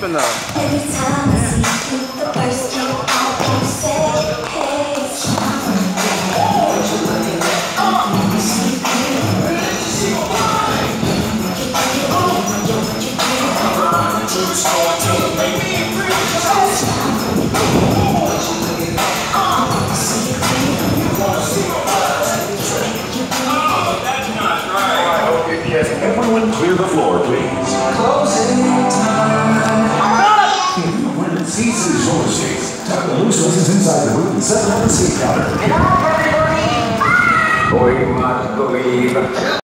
popping though. Every time I see you, the first thing I can say, hey, it's what you looking at? You see me, Yes, everyone clear the floor, please. Closing time. When it ceases roller skates, tuck the loose ones inside the boot and set them on the skate counter. Good night, everybody. We must believe.